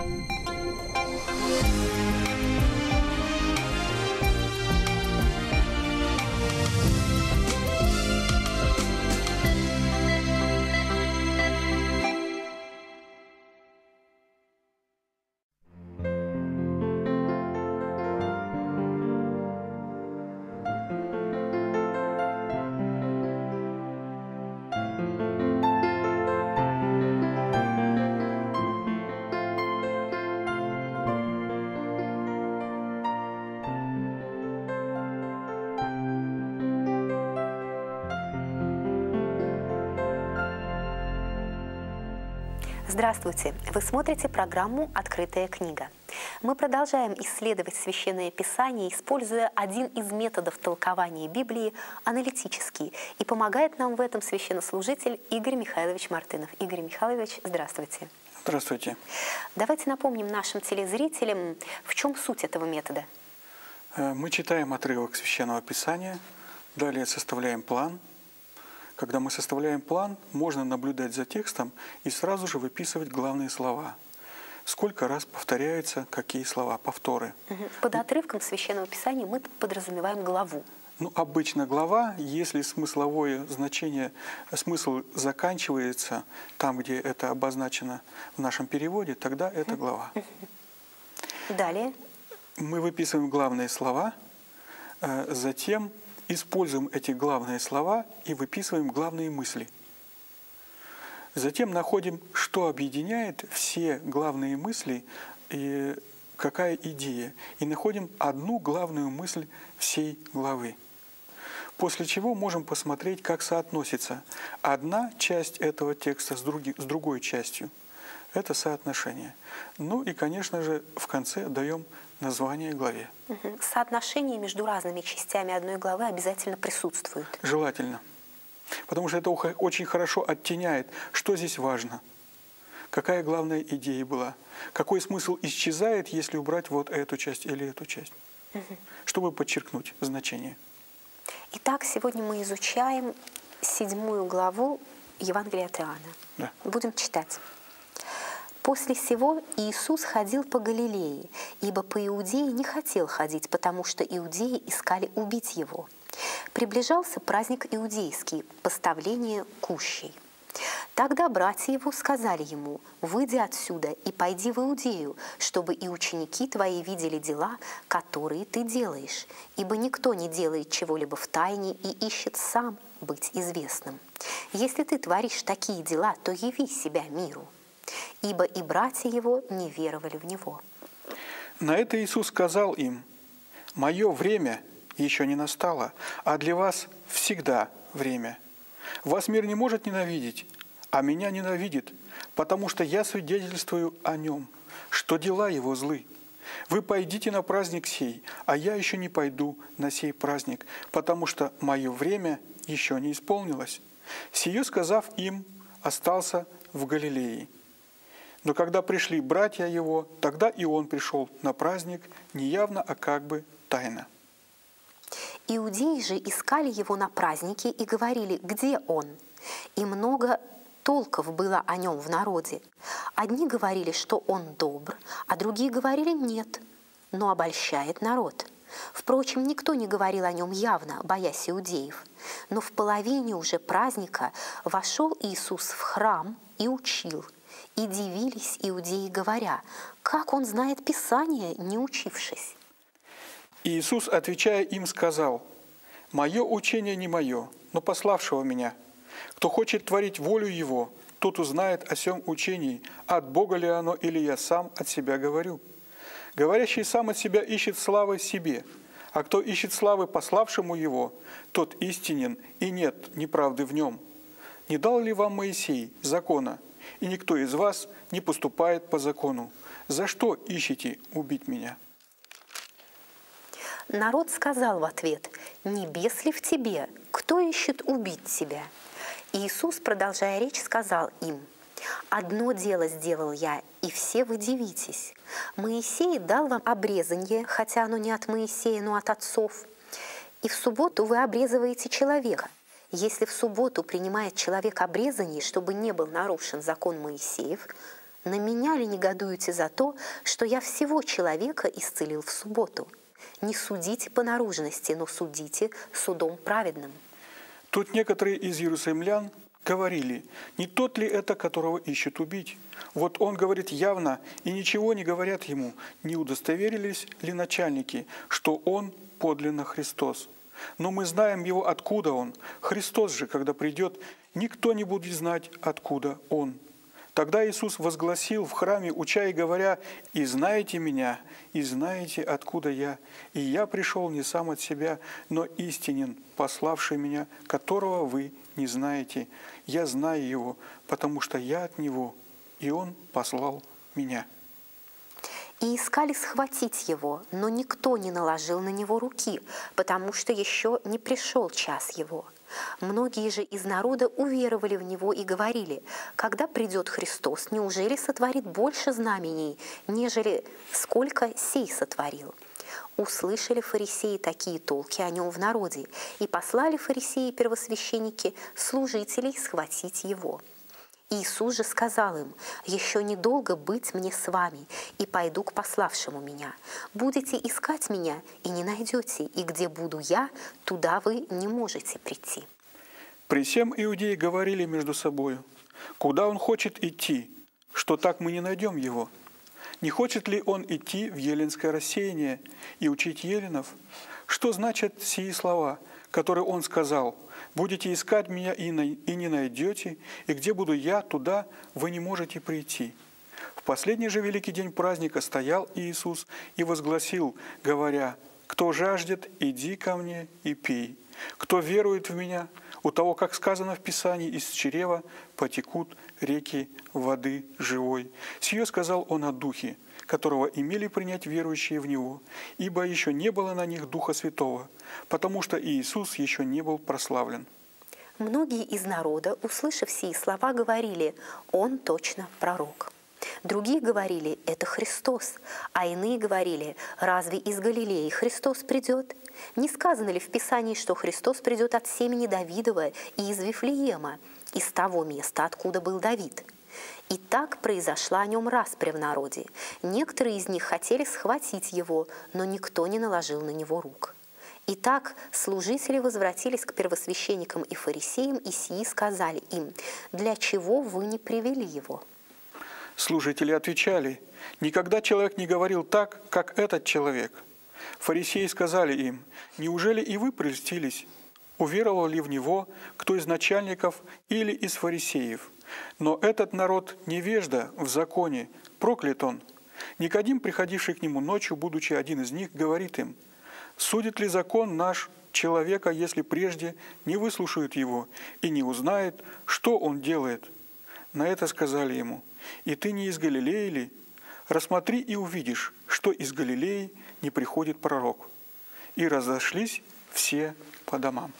Здравствуйте! Вы смотрите программу «Открытая книга». Мы продолжаем исследовать Священное Писание, используя один из методов толкования Библии – аналитический. И помогает нам в этом священнослужитель Игорь Михайлович Мартынов. Игорь Михайлович, здравствуйте! Здравствуйте! Давайте напомним нашим телезрителям, в чем суть этого метода. Мы читаем отрывок Священного Писания, далее составляем план. Когда мы составляем план, можно наблюдать за текстом и сразу же выписывать главные слова. Сколько раз повторяются какие слова, повторы. Под отрывком Священного Писания мы подразумеваем главу. Ну, обычно глава, если смысловое значение, смысл заканчивается там, где это обозначено в нашем переводе, тогда это глава. Далее. Мы выписываем главные слова, затем используем эти главные слова и выписываем главные мысли. Затем находим, что объединяет все главные мысли и какая идея. И находим одну главную мысль всей главы. После чего можем посмотреть, как соотносится одна часть этого текста с другой частью. Это соотношение. Ну и, конечно же, в конце даем название главе. Соотношение между разными частями одной главы обязательно присутствует. Желательно. Потому что это очень хорошо оттеняет, что здесь важно. Какая главная идея была. Какой смысл исчезает, если убрать вот эту часть или эту часть. Чтобы подчеркнуть значение. Итак, сегодня мы изучаем 7 главу Евангелия от Иоанна. Да. Будем читать. «После сего Иисус ходил по Галилее, ибо по Иудее не хотел ходить, потому что иудеи искали убить его. Приближался праздник иудейский, поставление кущей. Тогда братья его сказали ему: «Выйди отсюда и пойди в Иудею, чтобы и ученики твои видели дела, которые ты делаешь. Ибо никто не делает чего-либо в тайне и ищет сам быть известным. Если ты творишь такие дела, то яви себя миру». Ибо и братья его не веровали в него. На это Иисус сказал им: «Мое время еще не настало, а для вас всегда время. Вас мир не может ненавидеть, а меня ненавидит, потому что я свидетельствую о нем, что дела его злы. Вы пойдите на праздник сей, а я еще не пойду на сей праздник, потому что мое время еще не исполнилось». Сие сказав им, остался в Галилее. Но когда пришли братья его, тогда и он пришел на праздник не явно, а как бы тайно. Иудеи же искали его на празднике и говорили: «Где он?» И много толков было о нем в народе. Одни говорили, что он добр, а другие говорили: «Нет», но обольщает народ. Впрочем, никто не говорил о нем явно, боясь иудеев. Но в половине уже праздника вошел Иисус в храм и учил. И дивились иудеи, говоря: «Как он знает Писание, не учившись?» Иисус, отвечая им, сказал: «Мое учение не мое, но пославшего меня. Кто хочет творить волю его, тот узнает о сем учении, от Бога ли оно, или я сам от себя говорю. Говорящий сам от себя ищет славы себе, а кто ищет славы пославшему его, тот истинен, и нет неправды в нем. Не дал ли вам Моисей закона? И никто из вас не поступает по закону. За что ищете убить меня?» Народ сказал в ответ: «Небес ли в тебе? Кто ищет убить тебя?» Иисус, продолжая речь, сказал им: «Одно дело сделал я, и все вы дивитесь. Моисей дал вам обрезание, хотя оно не от Моисея, но от отцов. И в субботу вы обрезываете человека. Если в субботу принимает человек обрезание, чтобы не был нарушен закон Моисеев, На меня ли негодуете за то, что я всего человека исцелил в субботу? Не судите по наружности, но судите судом праведным». Тут некоторые из иерусалимлян говорили: не тот ли это, которого ищут убить? Вот он говорит явно, и ничего не говорят ему, не удостоверились ли начальники, что он подлинно Христос? Но мы знаем его, откуда он. Христос же, когда придет, никто не будет знать, откуда он. Тогда Иисус возгласил в храме, уча и говоря: «И знаете меня, и знаете, откуда я. И я пришел не сам от себя, но истинен, пославший меня, которого вы не знаете. Я знаю его, потому что я от него, и он послал меня». И искали схватить его, но никто не наложил на него руки, потому что еще не пришел час его. Многие же из народа уверовали в него и говорили: когда придет Христос, неужели сотворит больше знамений, нежели сколько сей сотворил? Услышали фарисеи такие толки о нем в народе, и послали фарисеи и первосвященники служителей схватить его. Иисус же сказал им: «Еще недолго быть мне с вами, и пойду к пославшему меня. Будете искать меня, и не найдете, и где буду я, туда вы не можете прийти». При всем иудеи говорили между собою: куда он хочет идти, что так мы не найдем его? Не хочет ли он идти в еленское рассеяние и учить еленов? Что значат сии слова, которые он сказал: «Будете искать меня и не найдете, и где буду я, туда вы не можете прийти». В последний же великий день праздника стоял Иисус и возгласил, говоря: «Кто жаждет, иди ко мне и пей. Кто верует в меня, у того, как сказано в Писании, из чрева потекут реки воды живой». Сие сказал он о Духе, которого имели принять верующие в Него, ибо еще не было на них Духа Святого, потому что Иисус еще не был прославлен. Многие из народа, услышав сии слова, говорили: «Он точно пророк». Другие говорили: «Это Христос», а иные говорили: «Разве из Галилеи Христос придет? Не сказано ли в Писании, что Христос придет от семени Давидова и из Вифлеема, из того места, откуда был Давид?» И так произошла о нем распря в народе. Некоторые из них хотели схватить его, но никто не наложил на него рук. Итак, служители возвратились к первосвященникам и фарисеям, и сии сказали им: «Для чего вы не привели его?» Служители отвечали: «Никогда человек не говорил так, как этот человек». Фарисеи сказали им: «Неужели и вы прельстились? Уверовал ли в него кто из начальников или из фарисеев? Но этот народ невежда в законе, проклят он». Никодим, приходивший к нему ночью, будучи один из них, говорит им: «Судит ли закон наш человека, если прежде не выслушают его и не узнает, что он делает?» На это сказали ему: «И ты не из Галилеи ли? Рассмотри и увидишь, что из Галилеи не приходит пророк». И разошлись все по домам.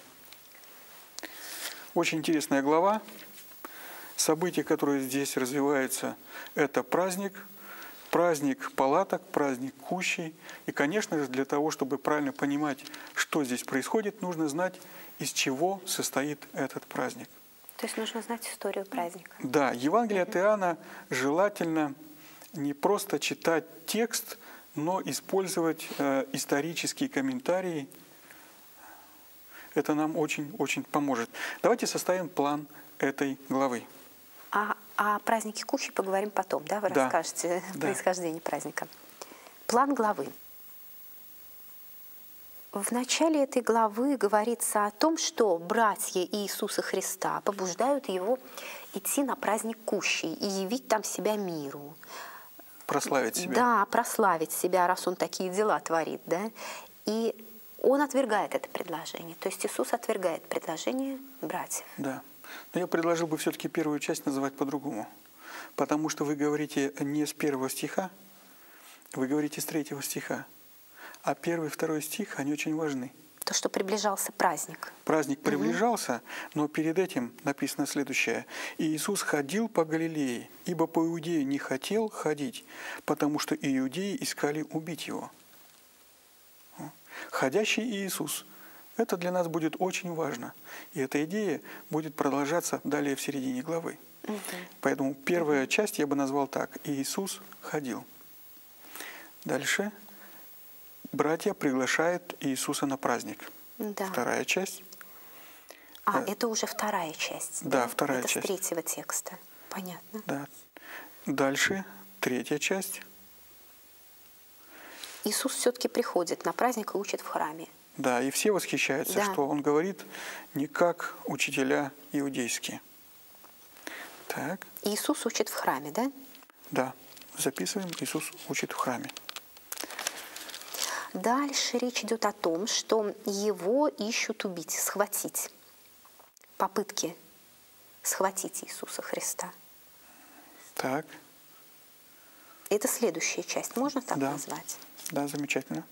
Очень интересная глава. События, которые здесь развиваются, это праздник палаток, праздник кущей. И, конечно же, для того, чтобы правильно понимать, что здесь происходит, нужно знать, из чего состоит этот праздник. То есть нужно знать историю праздника. Да, Евангелие от Иоанна желательно не просто читать текст, но использовать исторические комментарии. Это нам очень-очень поможет. Давайте составим план этой главы. О празднике кущей поговорим потом, да? Вы расскажете происхождение праздника. План главы. В начале этой главы говорится о том, что братья Иисуса Христа побуждают его идти на праздник кущей и явить там себя миру. Прославить себя. Да, прославить себя, раз он такие дела творит, да. И он отвергает это предложение. То есть Иисус отвергает предложение братьев. Да. Но я предложил бы все-таки первую часть называть по-другому. Потому что вы говорите не с 1 стиха, вы говорите с 3 стиха. А 1 и 2 стих, они очень важны. То, что приближался праздник. Праздник приближался, но перед этим написано следующее. «И Иисус ходил по Галилее, ибо по Иудею не хотел ходить, потому что иудеи искали убить его». Ходящий Иисус. Это для нас будет очень важно. И эта идея будет продолжаться далее в середине главы. Поэтому первая часть я бы назвал так: Иисус ходил. Дальше братья приглашают Иисуса на праздник. Да. Вторая часть. Это уже вторая часть. Да, вторая часть. Это с 3-го текста. Понятно. Да. Дальше третья часть. Иисус все-таки приходит на праздник и учит в храме. Да, и все восхищаются, Да. что он говорит не как учителя иудейские. Так, Иисус учит в храме, да? да, записываем: Иисус учит в храме. Дальше речь идет о том, что его ищут убить, схватить. Попытки схватить Иисуса Христа. Так, Это следующая часть, можно так Да. назвать? да, замечательно.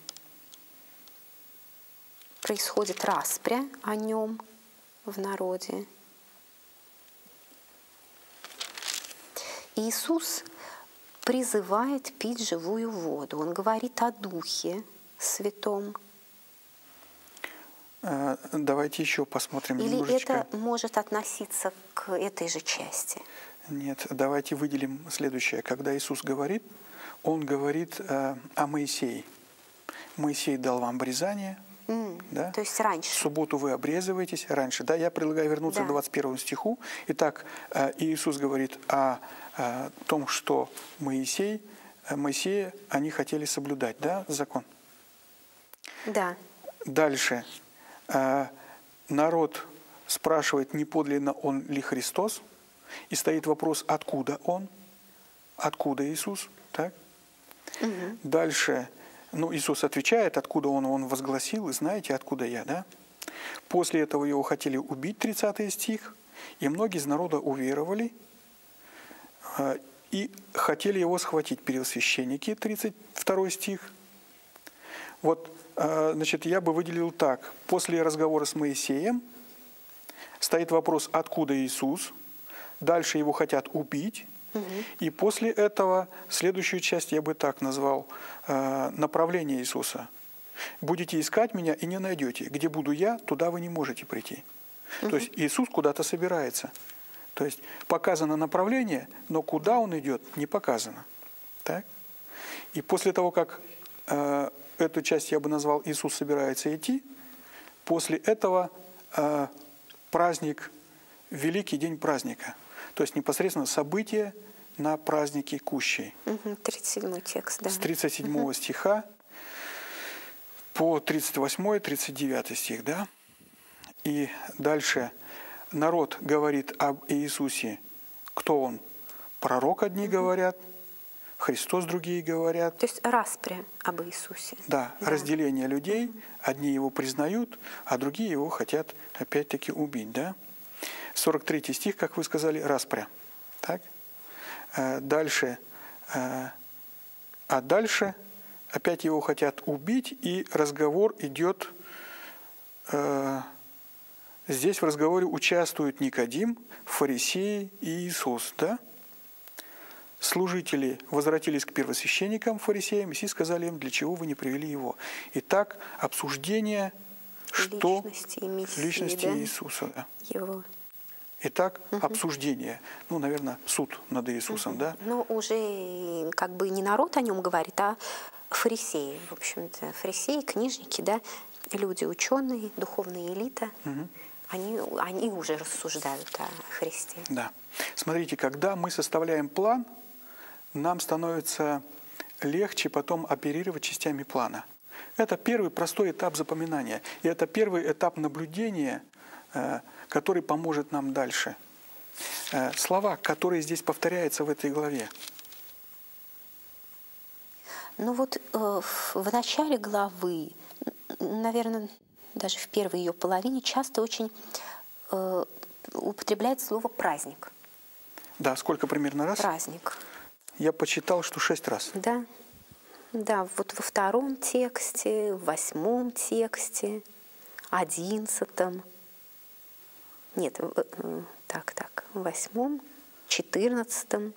Происходит распря о нем в народе. Иисус призывает пить живую воду. Он говорит о Духе Святом. Давайте еще посмотрим Или немножечко. это может относиться к этой же части? Нет, давайте выделим следующее. Когда Иисус говорит, Он говорит о Моисее. Моисей дал вам обрезание, да? То есть раньше. В субботу вы обрезываетесь раньше. Да, я предлагаю вернуться Да. к 21 стиху. Итак, Иисус говорит о том, что Моисея они хотели соблюдать, да, закон. Да. Дальше. Народ спрашивает, не подлинно он ли Христос, и стоит вопрос, откуда он, откуда Иисус, так? Дальше, Иисус отвечает, откуда он возгласил, и знаете, откуда я, да? После этого его хотели убить, 30 стих, и многие из народа уверовали, и хотели его схватить, первосвященники, 32 стих. Вот, значит, я бы выделил так. После разговора с Моисеем стоит вопрос, откуда Иисус. Дальше его хотят убить. И после этого следующую часть я бы так назвал: направление Иисуса. Будете искать меня и не найдете. Где буду я, туда вы не можете прийти. То есть Иисус куда-то собирается. То есть показано направление, но куда он идет, не показано. Так? И после того, как эту часть я бы назвал «Иисус собирается идти», после этого праздник, великий день праздника. То есть непосредственно событие на празднике Кущей. 37 текст, да. С 37 стиха по 38-39 стих, да? И дальше народ говорит об Иисусе. Кто он? Пророк одни говорят, Христос другие говорят. То есть распря об Иисусе. Да, разделение людей. Одни его признают, а другие его хотят опять-таки убить, да? 43 стих, как вы сказали, распря. Так? Дальше. А дальше опять его хотят убить, и разговор идет. Здесь в разговоре участвуют Никодим, фарисеи и Иисус, да? Служители возвратились к первосвященникам, фарисеям, и сказали им, для чего вы не привели его. Итак, обсуждение, что Личности и миссии, личности да? Иисуса. Да. Его. Итак, обсуждение. Наверное, суд над Иисусом, да? Но уже как бы не народ о нем говорит, а фарисеи. В общем-то, фарисеи, книжники, да, люди ученые, духовная элита. Они уже рассуждают о Христе. Да. Смотрите, когда мы составляем план, нам становится легче потом оперировать частями плана. Это первый простой этап запоминания. И это первый этап наблюдения, который поможет нам дальше. Слова, которые здесь повторяются в этой главе. В начале главы, наверное, даже в первой ее половине, часто очень употребляется слово «праздник». Да, сколько примерно раз? Праздник. Я посчитал, что 6 раз. Да. Да, вот во 2 тексте, в 8 тексте, 11. Нет, так, в 8, 14.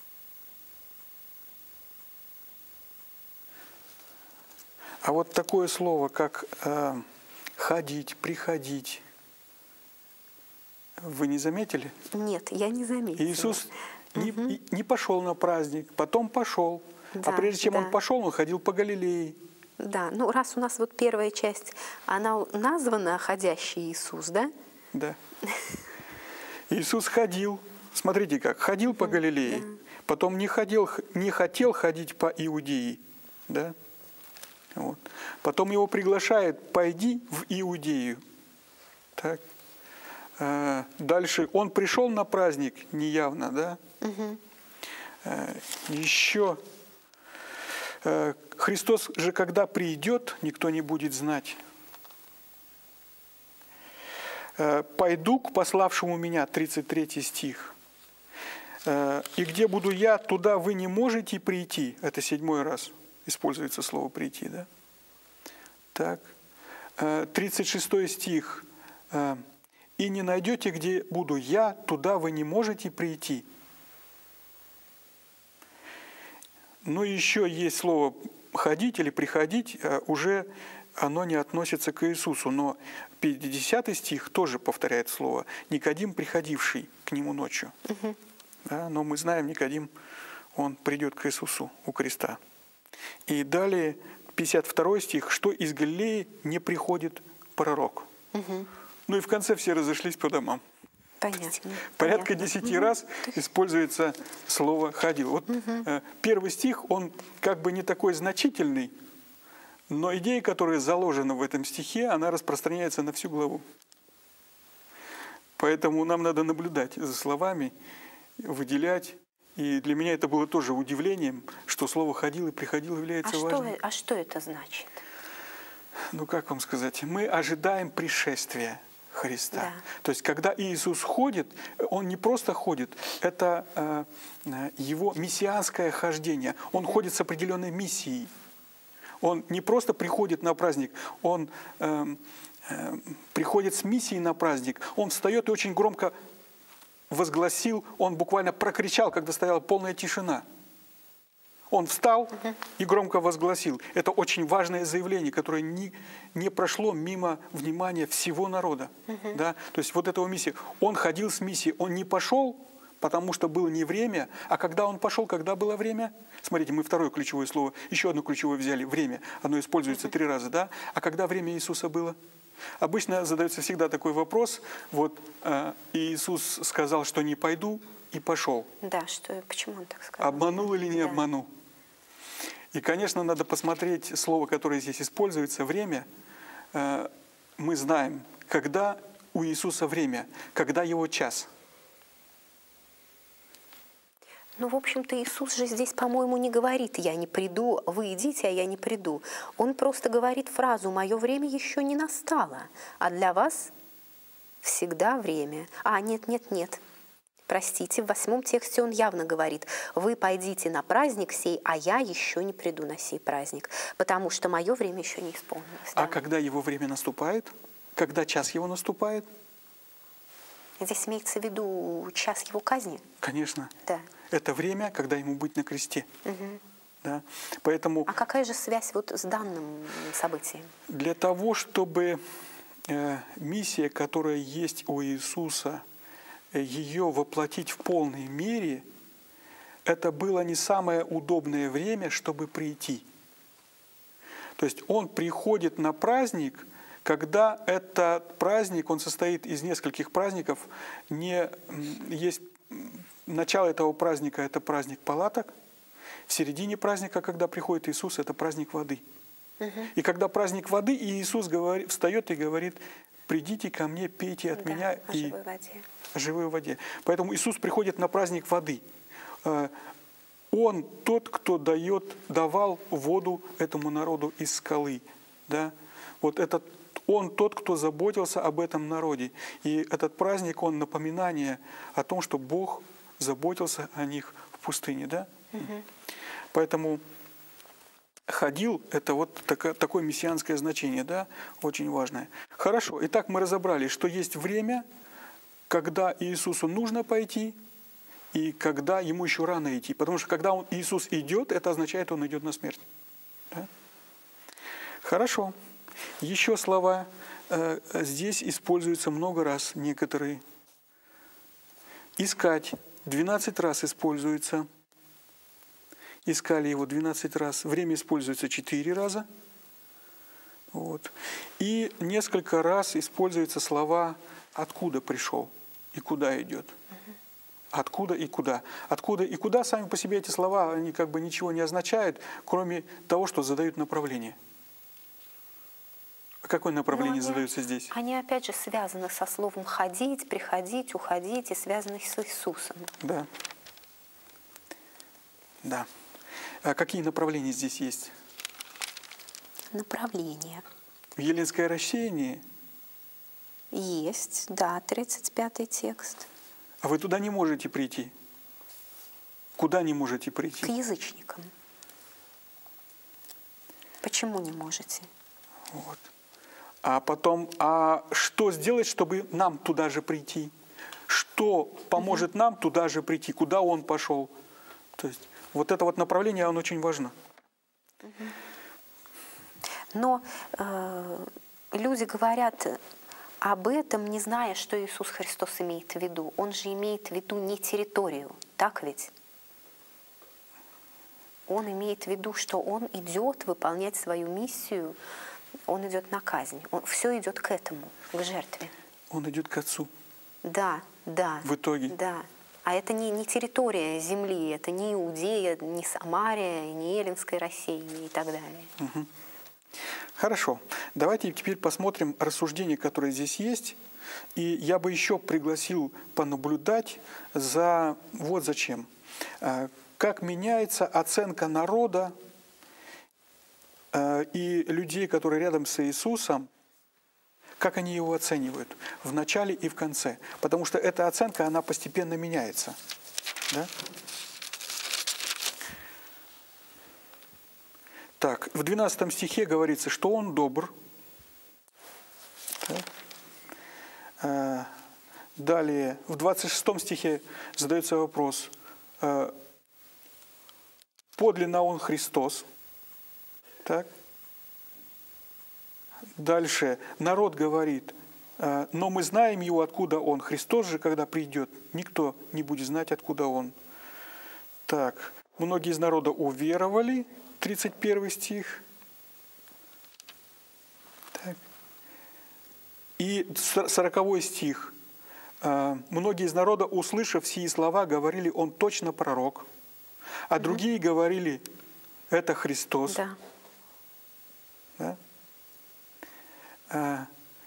А вот такое слово, как ходить, приходить, Вы не заметили? Нет, я не заметила. Иисус не пошел на праздник, потом пошел. Да, А прежде чем да. Он пошел, Он ходил по Галилее. Да, ну раз у нас вот первая часть, она названа «Ходящий Иисус», да? Да. Иисус ходил, смотрите как, ходил по Галилее, потом не хотел ходить по Иудее, да? Вот. Потом его приглашает: пойди в Иудею. Так. Дальше он пришел на праздник неявно, да? Еще Христос же, когда придет, никто не будет знать. «Пойду к пославшему меня», 33 стих. «И где буду я, туда вы не можете прийти». Это 7-й раз используется слово «прийти». Да? Так. 36 стих. «И не найдете, где буду я, туда вы не можете прийти». Ну, еще есть слово «ходить» или «приходить», уже оно не относится к Иисусу, но 50 стих тоже повторяет слово «Никодим, приходивший к нему ночью». Да, но мы знаем, Никодим, он придет к Иисусу у креста. И далее 52 стих, что из Галилеи не приходит пророк. Ну и в конце все разошлись по домам. Понятно. Порядка 10 раз используется слово «ходил». Вот первый стих, он как бы не такой значительный, но идея, которая заложена в этом стихе, она распространяется на всю главу. Поэтому нам надо наблюдать за словами, выделять. И для меня это было тоже удивлением, что слово «ходил» и «приходил» является важным. А что это значит? Ну, как вам сказать? Мы ожидаем пришествия Христа. Да. То есть, когда Иисус ходит, Он не просто ходит, это Его мессианское хождение. Он ходит с определенной миссией. Он не просто приходит на праздник, Он приходит с миссией на праздник. Он встает и очень громко возгласил, он буквально прокричал, когда стояла полная тишина. Он встал и громко возгласил. Это очень важное заявление, которое не прошло мимо внимания всего народа. Да? То есть вот этого миссия. Он ходил с миссией, он не пошел, потому что было не время, а когда он пошел, когда было время? Смотрите, мы второе ключевое слово, еще одно ключевое взяли, время. Оно используется 3 раза, да? А когда время Иисуса было? Обычно задается всегда такой вопрос, вот Иисус сказал, что не пойду, и пошел. Да, почему он так сказал? Обманул или не обманул? И, конечно, надо посмотреть слово, которое здесь используется, время. Мы знаем, когда у Иисуса время, когда Его час. Ну, в общем-то, Иисус же здесь, по-моему, не говорит «я не приду, вы идите, а я не приду». Он просто говорит фразу «мое время еще не настало, а для вас всегда время». Нет. Простите, в 8 тексте он явно говорит «вы пойдите на праздник сей, а я еще не приду на сей праздник, потому что мое время еще не исполнилось». А когда Его время наступает? Когда час Его наступает? Здесь имеется в виду час Его казни? Конечно. Да. Это время, когда Ему быть на кресте. Да? Поэтому А какая же связь вот с данным событием? для того, чтобы миссия, которая есть у Иисуса, ее воплотить в полной мере, это было не самое удобное время, чтобы прийти. То есть Он приходит на праздник, когда этот праздник, он состоит из нескольких праздников, есть начало этого праздника – это праздник палаток, в середине праздника, когда приходит Иисус, это праздник воды. И когда праздник воды, и Иисус встает и говорит: «Придите ко мне, пейте от меня и о живой воде». Поэтому Иисус приходит на праздник воды. Он тот, кто давал воду этому народу из скалы. Да? Вот Он тот, кто заботился об этом народе. И этот праздник, он напоминание о том, что Бог заботился о них в пустыне. Да? Поэтому ходил – это вот такое мессианское значение, да? Очень важное. Хорошо, итак, мы разобрали, что есть время, когда Иисусу нужно пойти, и когда Ему еще рано идти. Потому что когда Иисус идет, это означает, Он идет на смерть. Да? Хорошо. Еще слова здесь используются много раз некоторые. Искать 12 раз используется. Искали его 12 раз. Время используется 4 раза. Вот. И несколько раз используются слова «откуда пришел» и «куда идет». Откуда и куда. Откуда и куда сами по себе эти слова, они как бы ничего не означают, кроме того, что задают направление. Какое направление задается здесь? Они опять же связаны со словом «ходить», «приходить», «уходить» и связаны с Иисусом. Да. Да. А какие направления здесь есть? Направление. В Елинское рассеяние? Есть, да, 35-й текст. А вы туда не можете прийти? Куда не можете К прийти? язычникам. Почему не можете? Вот. А потом, что сделать, чтобы нам туда же прийти? Что поможет нам туда же прийти? Куда он пошел? То есть вот это вот направление, оно очень важно. Но люди говорят об этом, не зная, что Иисус Христос имеет в виду. Он же имеет в виду не территорию, так ведь? Он имеет в виду, что он идет выполнять свою миссию, он идет на казнь. Все идет к этому, к жертве. Он идет к Отцу. Да, да. В итоге. Да. А это не территория земли, это не Иудея, не Самария, не Эллинское рассеяние и так далее. Угу. Хорошо. Давайте теперь посмотрим рассуждения, которые здесь есть. И я бы еще пригласил понаблюдать за вот зачем. Как меняется оценка народа и людей, которые рядом с Иисусом, как они его оценивают в начале и в конце. Потому что эта оценка, она постепенно меняется. Да? Так, в 12 стихе говорится, что он добр. Так. Далее, в 26 стихе задается вопрос, подлинно он Христос. Так. Дальше, народ говорит, но мы знаем его, откуда он. Христос же, когда придет, никто не будет знать, откуда он. Так, многие из народа уверовали, 31 стих. Так. И 40 стих. Многие из народа, услышав сии слова, говорили, он точно пророк. А другие говорили, это Христос. Да. Да?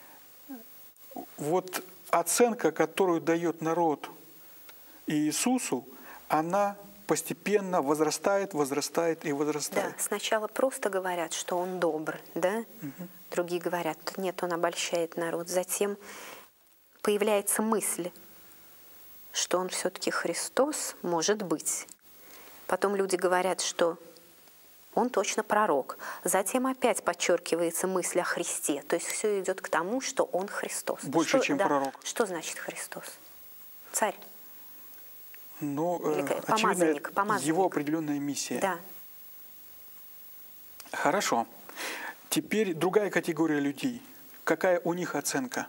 Вот оценка, которую дает народ Иисусу, она постепенно возрастает, возрастает и возрастает. Да, сначала просто говорят, что он добр, да? Другие говорят, нет, он обольщает народ. Затем появляется мысль, что он все-таки Христос, может быть. Потом люди говорят, что он точно пророк. Затем опять подчеркивается мысль о Христе. То есть все идет к тому, что он Христос. Больше, чем пророк. Что значит Христос? Царь. Но, помазанник, очевидно, его определенная миссия. Да. Хорошо. Теперь другая категория людей. Какая у них оценка?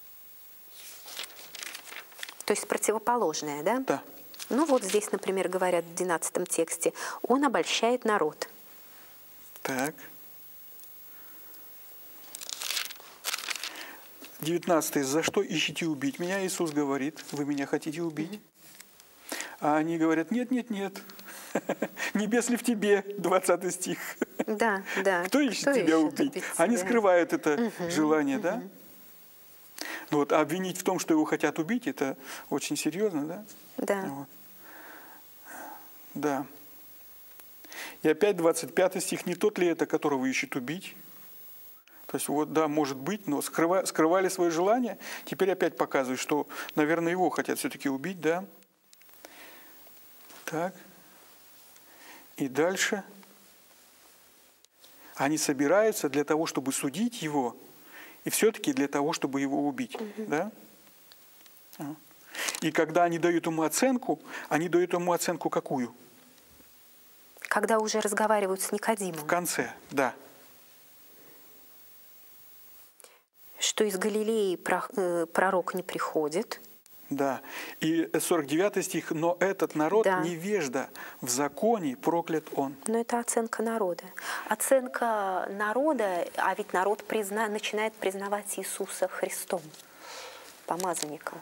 То есть противоположная, да? Да. Ну вот здесь, например, говорят в 12 тексте, он обольщает народ. Так. 19. За что ищете убить меня? Иисус говорит, вы меня хотите убить? А они говорят, нет, нет, нет. Небес ли в тебе? 20 стих. Да, да. Кто ищет тебя убить? Они скрывают это желание, да? Вот, а обвинить в том, что его хотят убить, это очень серьезно, да? Да. Вот. Да. И опять 25 стих, не тот ли это, которого ищут убить? То есть вот, да, может быть, но скрывали свое желание. Теперь опять показывают, что, наверное, его хотят все-таки убить, да? Так. И дальше. Они собираются для того, чтобы судить его, и все-таки для того, чтобы его убить, да? И когда они дают ему оценку какую? Когда уже разговаривают с Никодимом. В конце, да. Что из Галилеи пророк не приходит. Да. И 49 стих, но этот народ Да. невежда, в законе проклят он. Но это оценка народа. Оценка народа, а ведь народ начинает признавать Иисуса Христом, помазанником.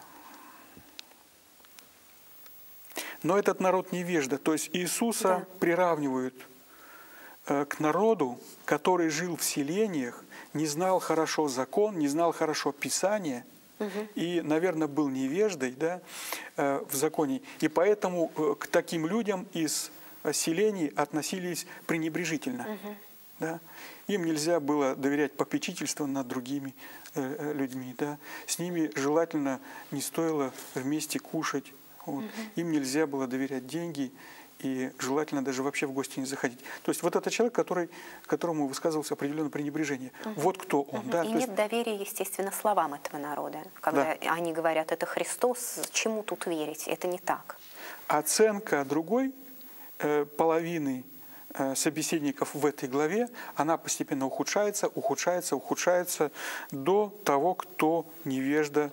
Но этот народ невежда, то есть Иисуса Да. приравнивают к народу, который жил в селениях, не знал хорошо закон, не знал хорошо Писание, и, наверное, был невеждой, да, в законе. И поэтому к таким людям из селений относились пренебрежительно. Да. Им нельзя было доверять попечительству над другими людьми. Да. С ними желательно не стоило вместе кушать. Вот. Им нельзя было доверять деньги, и желательно даже вообще в гости не заходить. То есть вот это человек, которому высказывалось определенное пренебрежение. Вот кто он. Да? И То есть, нет доверия, естественно, словам этого народа. Когда они говорят, это Христос, чему тут верить? Это не так. оценка другой половины собеседников в этой главе, она постепенно ухудшается, ухудшается, ухудшается до того, кто невежда,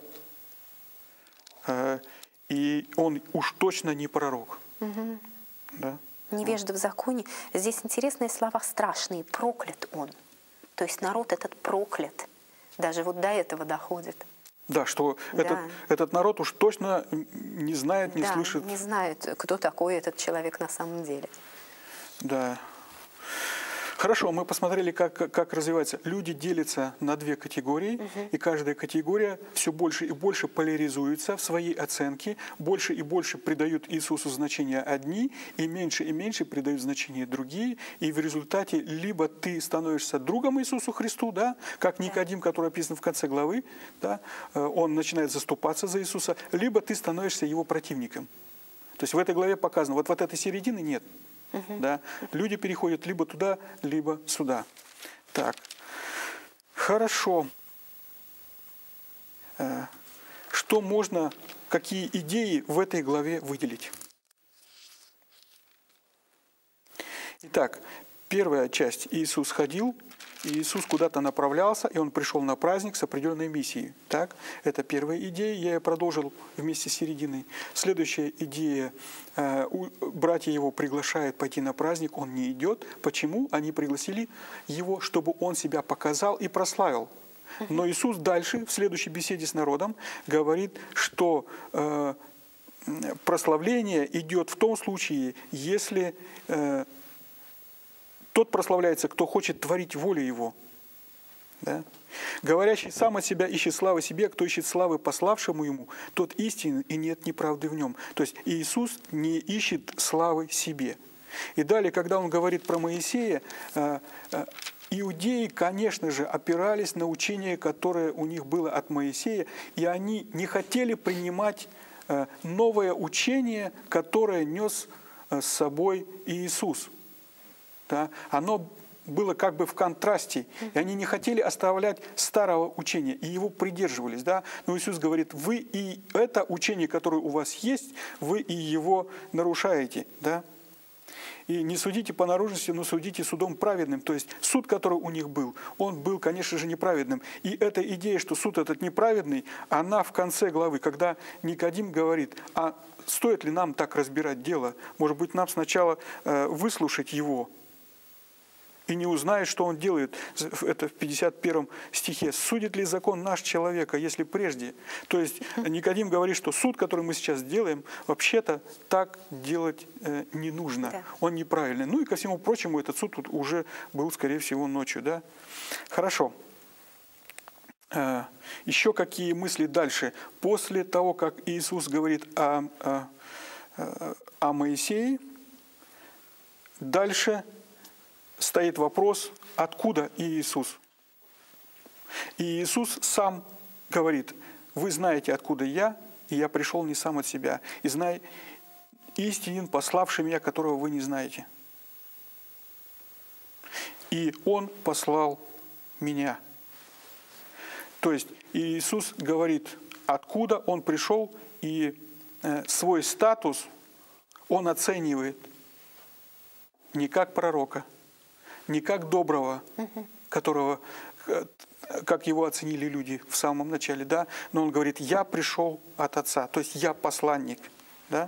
и он уж точно не пророк. Да? Невежда в законе. Здесь интересные слова страшные. Проклят он. То есть народ этот проклят. Даже вот до этого доходит. Да, что Да. этот народ уж точно не знает, не Да, слышит. не знают, кто такой этот человек на самом деле. Да. Хорошо, мы посмотрели, как развивается. Люди делятся на две категории, и каждая категория все больше и больше поляризуется в своей оценке, больше и больше придают Иисусу значение одни, и меньше придают значение другие, и в результате либо ты становишься другом Иисусу Христу, да, как Никодим, который описан в конце главы, да, он начинает заступаться за Иисуса, либо ты становишься его противником. То есть в этой главе показано, вот этой середины нет. Да? Люди переходят либо туда, либо сюда. Так, хорошо. Что можно, какие идеи в этой главе выделить? Итак, первая часть. Иисус ходил, Иисус куда-то направлялся, и Он пришел на праздник с определенной миссией. Так? Это первая идея, я ее продолжил вместе с серединой. Следующая идея. Братья его приглашают пойти на праздник, он не идет. Почему? Они пригласили его, чтобы он себя показал и прославил. Но Иисус дальше, в следующей беседе с народом, говорит, что прославление идет в том случае, если тот прославляется, кто хочет творить волю его. Да? Говорящий сам от себя ищет славы себе, кто ищет славы пославшему ему, тот истинен, и нет неправды в нем. То есть Иисус не ищет славы себе. И далее, когда он говорит про Моисея, иудеи, конечно же, опирались на учение, которое у них было от Моисея, и они не хотели принимать новое учение, которое нес с собой Иисус. Да? Оно было как бы в контрасте, и они не хотели оставлять старого учения, и его придерживались. Да? Но Иисус говорит, вы и это учение, которое у вас есть, вы и его нарушаете. Да? И не судите по наружности, но судите судом праведным. То есть суд, который у них был, он был, конечно же, неправедным. И эта идея, что суд этот неправедный, она в конце главы, когда Никодим говорит, а стоит ли нам так разбирать дело? Может быть, нам сначала выслушать его, и не узнает, что он делает. Это в 51 стихе. «Судит ли закон наш человека, если прежде?» То есть Никодим говорит, что суд, который мы сейчас делаем, вообще-то так делать не нужно. Да. Он неправильный. Ну и ко всему прочему, этот суд тут уже был, скорее всего, ночью. Да? Хорошо. Еще какие мысли дальше? После того, как Иисус говорит о Моисее, дальше стоит вопрос, откуда Иисус? И Иисус сам говорит, вы знаете, откуда я, и я пришел не сам от себя. И знай, истинен, пославший меня, которого вы не знаете. И Он послал меня. То есть Иисус говорит, откуда Он пришел, и свой статус Он оценивает не как пророка, не как доброго, которого, как его оценили люди в самом начале, да, но он говорит: я пришел от Отца, то есть я посланник, да.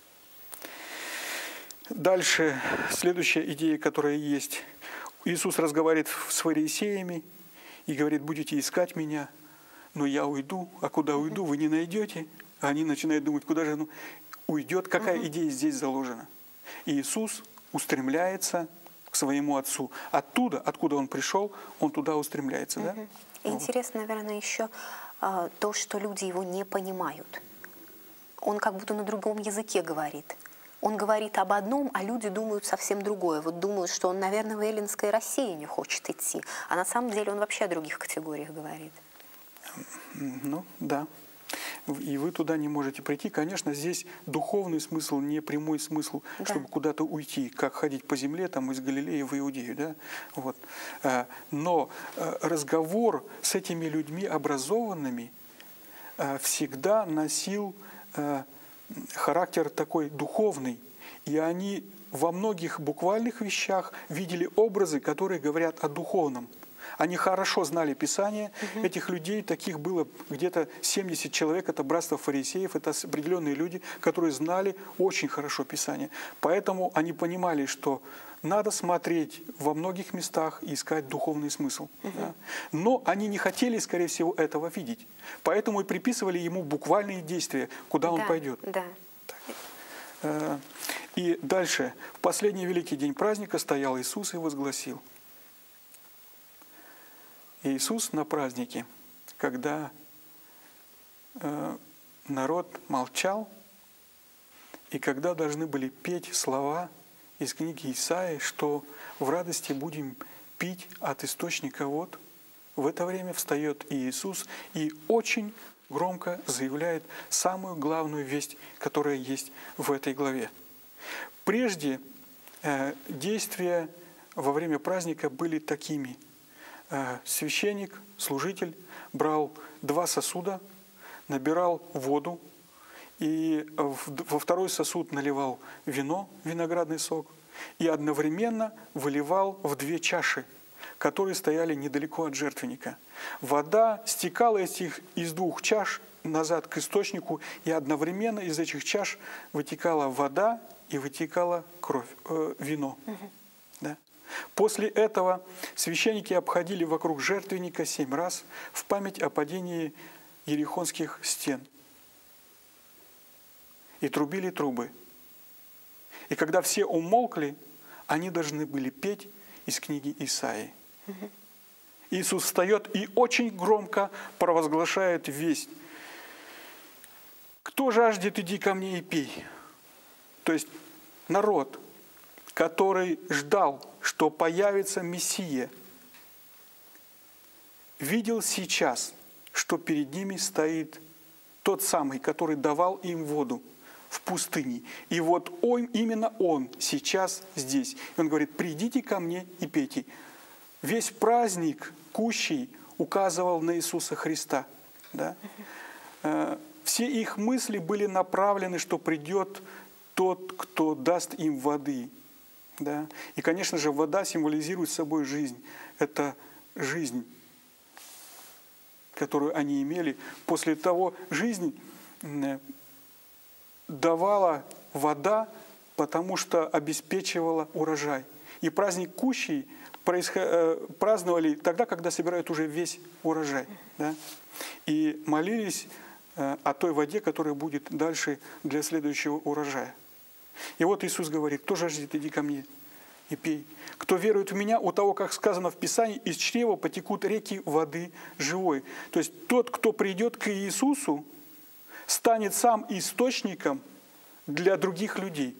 Дальше, следующая идея, которая есть. Иисус разговаривает с фарисеями и говорит: будете искать меня, но я уйду, а куда уйду, вы не найдете. А они начинают думать, куда же уйдет, какая идея здесь заложена. И Иисус устремляется к своему Отцу. Оттуда, откуда Он пришел, Он туда устремляется. Да? Интересно, наверное, еще то, что люди Его не понимают. Он как будто на другом языке говорит. Он говорит об одном, а люди думают совсем другое. Вот думают, что он, наверное, в эллинской России не хочет идти. А на самом деле он вообще о других категориях говорит. Ну, да. И вы туда не можете прийти. Конечно, здесь духовный смысл, не прямой смысл, да, чтобы куда-то уйти, как ходить по земле там, из Галилеи в Иудею. Да? Вот. Но разговор с этими людьми образованными всегда носил характер такой духовный. И они во многих буквальных вещах видели образы, которые говорят о духовном. Они хорошо знали Писание. Этих людей, таких было где-то 70 человек. Это братство фарисеев, это определенные люди, которые знали очень хорошо Писание. Поэтому они понимали, что надо смотреть во многих местах и искать духовный смысл. Да? Но они не хотели, скорее всего, этого видеть. Поэтому и приписывали ему буквальные действия, куда он пойдет. Да. И дальше. В последний великий день праздника стоял Иисус и возгласил. Иисус на празднике, когда народ молчал, и когда должны были петь слова из книги Исаии, что в радости будем пить от источника вод, в это время встает и Иисус и очень громко заявляет самую главную весть, которая есть в этой главе. Прежде действия во время праздника были такими. Священник, служитель брал 2 сосуда, набирал воду, и во второй сосуд наливал вино, виноградный сок, и одновременно выливал в 2 чаши, которые стояли недалеко от жертвенника. Вода стекала из 2 чаш назад к источнику, и одновременно из этих чаш вытекала вода и вытекала кровь, вино. Да? После этого священники обходили вокруг жертвенника 7 раз в память о падении Иерихонских стен. И трубили трубы. И когда все умолкли, они должны были петь из книги Исаии. Иисус встает и очень громко провозглашает весть. «Кто жаждет, иди ко мне и пей». То есть народ, который ждал, что появится Мессия, видел сейчас, что перед ними стоит тот самый, который давал им воду в пустыне. И вот именно Он сейчас здесь. И Он говорит: придите ко мне и пейте. Весь праздник кущий указывал на Иисуса Христа. Да? Все их мысли были направлены, что придет тот, кто даст им воды. Да? И, конечно же, вода символизирует собой жизнь. Это жизнь, которую они имели. После того жизнь давала вода, потому что обеспечивала урожай. И праздник кущий праздновали тогда, когда собирают уже весь урожай. Да? И молились о той воде, которая будет дальше для следующего урожая. И вот Иисус говорит: кто жаждет, иди ко мне и пей. Кто верует в Меня, у того, как сказано в Писании, из чрева потекут реки воды живой. То есть тот, кто придет к Иисусу, станет сам источником для других людей.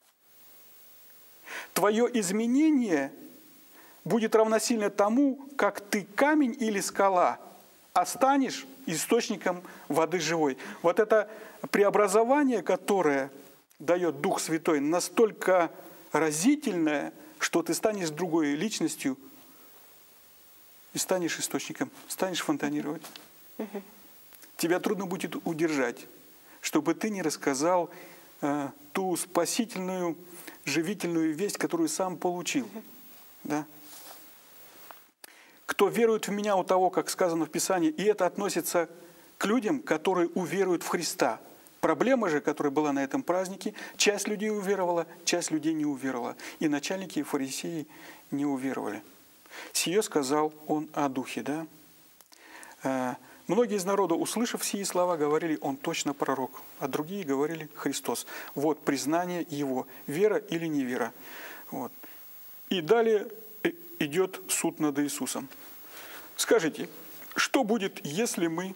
Твое изменение будет равносильно тому, как ты камень или скала, а станешь источником воды живой. Вот это преобразование, которое дает Дух Святой, настолько разительное, что ты станешь другой личностью и станешь источником, станешь фонтанировать. Тебя трудно будет удержать, чтобы ты не рассказал ту спасительную, живительную весть, которую сам получил. Да? кто верует в Меня, у того, как сказано в Писании, и это относится к людям, которые уверуют в Христа. Проблема же, которая была на этом празднике, часть людей уверовала, часть людей не уверовала. И начальники, и фарисеи не уверовали. Сие сказал он о Духе, да? Многие из народа, услышав сии слова, говорили, он точно пророк, а другие говорили, Христос. Вот признание его, вера или невера. Вот. И далее идет суд над Иисусом. Скажите, что будет, если мы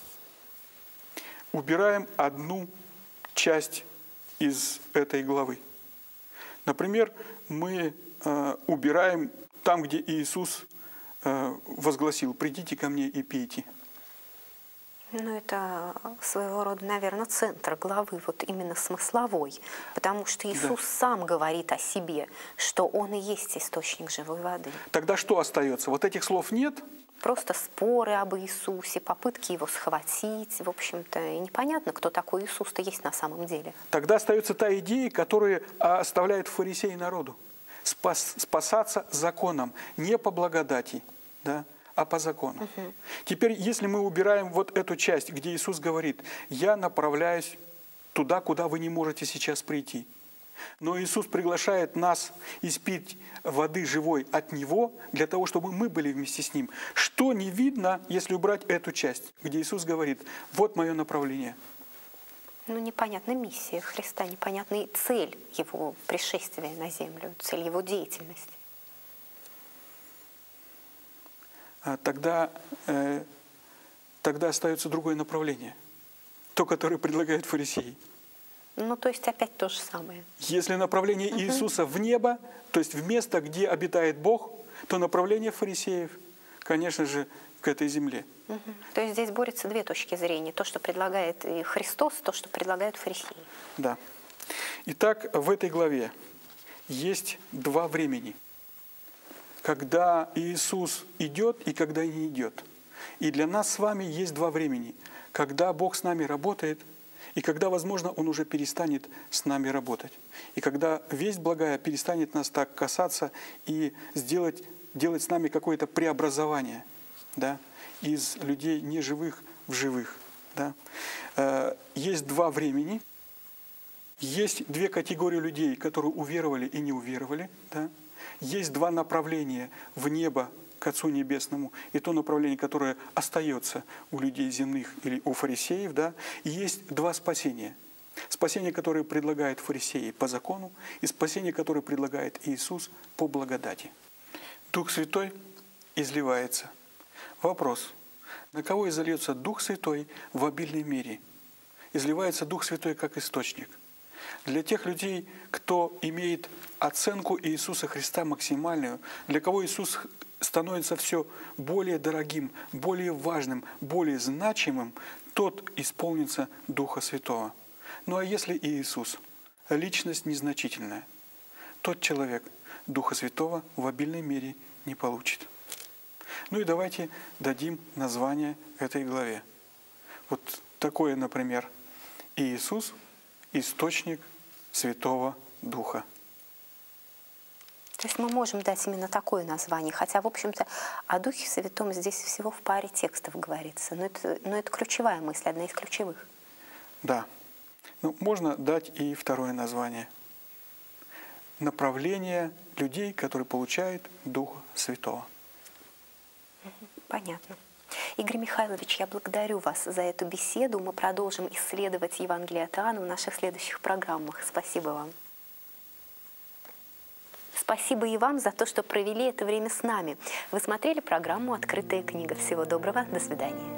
убираем одну часть из этой главы? Например, мы убираем там, где Иисус возгласил, «Придите ко мне и пейте». Ну, это своего рода, наверное, центр главы, вот именно смысловой, потому что Иисус сам говорит о себе, что Он и есть источник живой воды. Тогда что остается? Вот этих слов нет? Просто споры об Иисусе, попытки Его схватить, в общем-то, и непонятно, кто такой Иисус-то есть на самом деле. Тогда остается та идея, которая оставляет фарисеи народу. Спасаться законом, не по благодати, да, а по закону. Теперь, если мы убираем вот эту часть, где Иисус говорит, «Я направляюсь туда, куда вы не можете сейчас прийти». Но Иисус приглашает нас испить воды живой от Него, для того, чтобы мы были вместе с Ним. Что не видно, если убрать эту часть, где Иисус говорит, «Вот мое направление». Ну, непонятна миссия Христа, непонятна цель Его пришествия на землю, цель Его деятельности. Тогда остается другое направление, то, которое предлагают фарисеи. Ну, то есть опять то же самое. Если направление Иисуса в небо, то есть в место, где обитает Бог, то направление фарисеев, конечно же, к этой земле. То есть здесь борются две точки зрения. То, что предлагает и Христос, то, что предлагают фарисеи. Да. Итак, в этой главе есть два времени. Когда Иисус идет и когда не идет. И для нас с вами есть два времени. Когда Бог с нами работает, и когда, возможно, Он уже перестанет с нами работать. И когда весть благая перестанет нас так касаться и делать с нами какое-то преобразование, да, из людей неживых в живых. Да. Есть два времени. Есть две категории людей, которые уверовали и не уверовали. Да. Есть два направления в небо к Отцу Небесному, и то направление, которое остается у людей земных или у фарисеев. Да. И есть два спасения. Спасение, которое предлагает фарисеи по закону, и спасение, которое предлагает Иисус по благодати. Дух Святой изливается. Вопрос. На кого изольется Дух Святой в обильной мере? Изливается Дух Святой как источник. Для тех людей, кто имеет оценку Иисуса Христа максимальную, для кого Иисус становится все более дорогим, более важным, более значимым, тот исполнится Духа Святого. Ну а если Иисус – личность незначительная, тот человек Духа Святого в обильной мере не получит. Ну и давайте дадим название этой главе. Вот такое, например, Иисус – источник Святого Духа. То есть мы можем дать именно такое название, хотя, в общем-то, о Духе Святом здесь всего в паре текстов говорится. Но это ключевая мысль, одна из ключевых. Да. Ну, можно дать и второе название. Направление людей, которые получают Духа Святого. Понятно. Игорь Михайлович, я благодарю вас за эту беседу. Мы продолжим исследовать Евангелие от Иоанна в наших следующих программах. Спасибо вам. Спасибо и вам за то, что провели это время с нами. Вы смотрели программу «Открытая книга». Всего доброго. До свидания.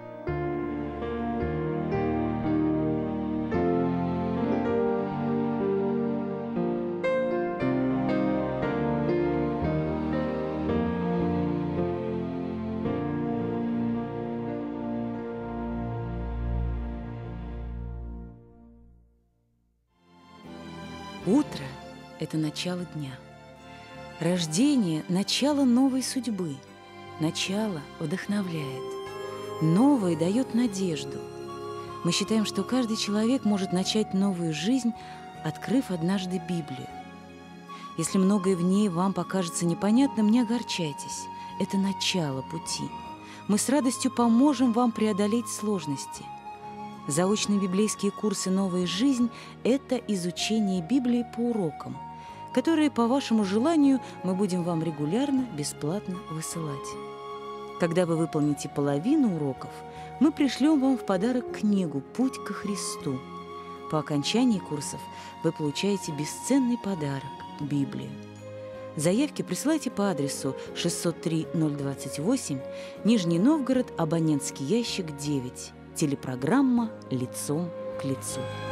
Утро – это начало дня. Рождение – начало новой судьбы. Начало вдохновляет. Новое дает надежду. Мы считаем, что каждый человек может начать новую жизнь, открыв однажды Библию. Если многое в ней вам покажется непонятным, не огорчайтесь. – это начало пути. Мы с радостью поможем вам преодолеть сложности. Заочные библейские курсы «Новая жизнь» – это изучение Библии по урокам, которые, по вашему желанию, мы будем вам регулярно, бесплатно высылать. Когда вы выполните половину уроков, мы пришлем вам в подарок книгу «Путь ко Христу». По окончании курсов вы получаете бесценный подарок – Библию. Заявки присылайте по адресу 603-028, Нижний Новгород, абонентский ящик 9. Телепрограмма «Лицом к лицу».